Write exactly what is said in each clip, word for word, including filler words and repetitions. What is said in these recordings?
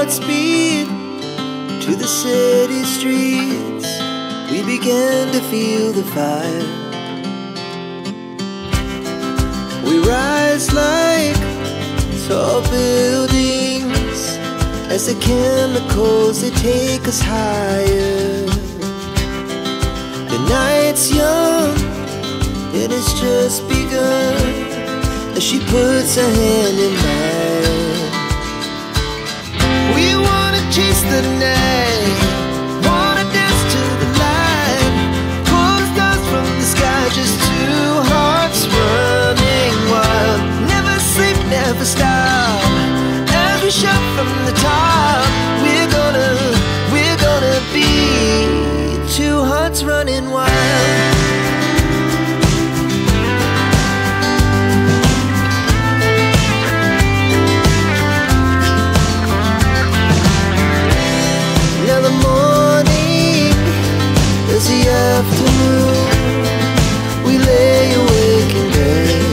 Godspeed to the city streets. We began to feel the fire. We rise like tall buildings as the chemicals, they take us higher. The night's young, it has just begun, as she puts her hand in mine. We wanna chase the night, wanna dance to the light, pull the stars from the sky, just two hearts running wild. Never sleep, never stop, as we shout from the top. We're gonna, we're gonna be two hearts running wild. Now the morning is the afternoon. We lay awake in bed.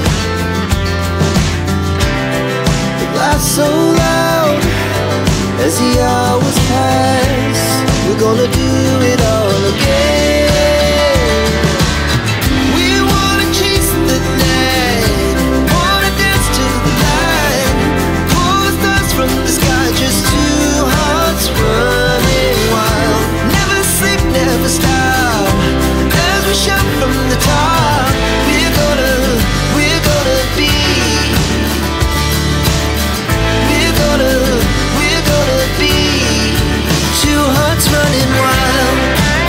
The glass so loud as the hours pass. We're gonna do it all again. We wanna chase the night, wanna dance to the light, pull the stars from the sky, just two hearts running wild. Never sleep, never stop, as we shout from the top. We're gonna, we're gonna be, we're gonna, we're gonna be two hearts running wild.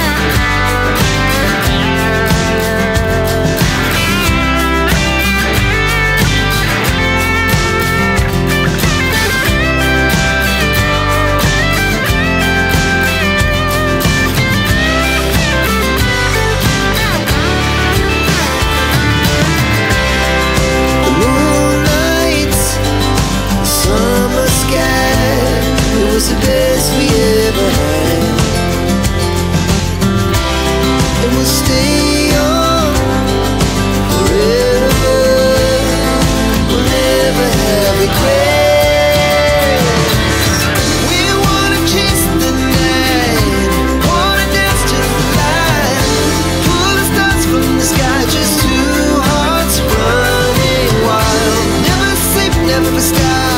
The moonlight, the summer sky, it was the best we ever had. And we'll stay on forever. We'll never have regrets. We wanna chase the night, wanna dance to the light, pull the stars from the sky, just two hearts running wild. Never sleep, never stop,